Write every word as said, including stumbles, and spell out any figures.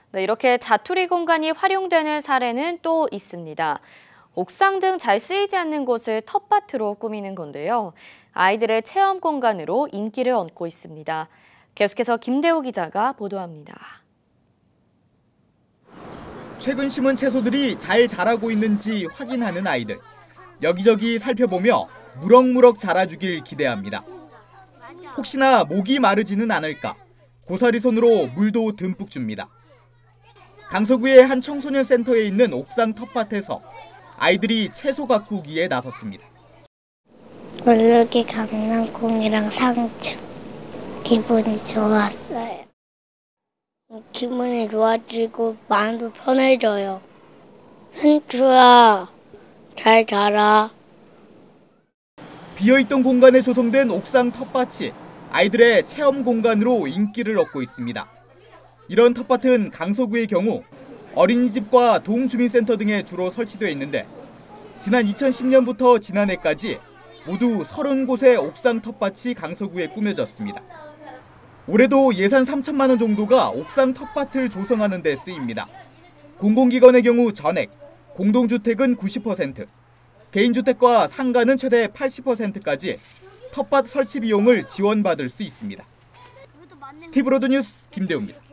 네, 이렇게 자투리 공간이 활용되는 사례는 또 있습니다. 옥상 등 잘 쓰이지 않는 곳을 텃밭으로 꾸미는 건데요. 아이들의 체험 공간으로 인기를 얻고 있습니다. 계속해서 김대호 기자가 보도합니다. 최근 심은 채소들이 잘 자라고 있는지 확인하는 아이들. 여기저기 살펴보며 무럭무럭 자라주길 기대합니다. 혹시나 목이 마르지는 않을까 고사리 손으로 물도 듬뿍 줍니다. 강서구의 한 청소년 센터에 있는 옥상 텃밭에서 아이들이 채소 가꾸기에 나섰습니다. 물르기 강낭콩이랑 상추. 기분이 좋았어요. 기분이 좋아지고 마음도 편해져요. 상추야, 잘 자라. 비어있던 공간에 조성된 옥상 텃밭이 아이들의 체험 공간으로 인기를 얻고 있습니다. 이런 텃밭은 강서구의 경우 어린이집과 동주민센터 등에 주로 설치되어 있는데 지난 이천십 년부터 지난해까지 모두 서른 곳의 옥상 텃밭이 강서구에 꾸며졌습니다. 올해도 예산 삼천만 원 정도가 옥상 텃밭을 조성하는 데 쓰입니다. 공공기관의 경우 전액, 공동주택은 구십 퍼센트, 개인주택과 상가는 최대 팔십 퍼센트까지 텃밭 설치 비용을 지원받을 수 있습니다. 티브로드 뉴스 김대우입니다.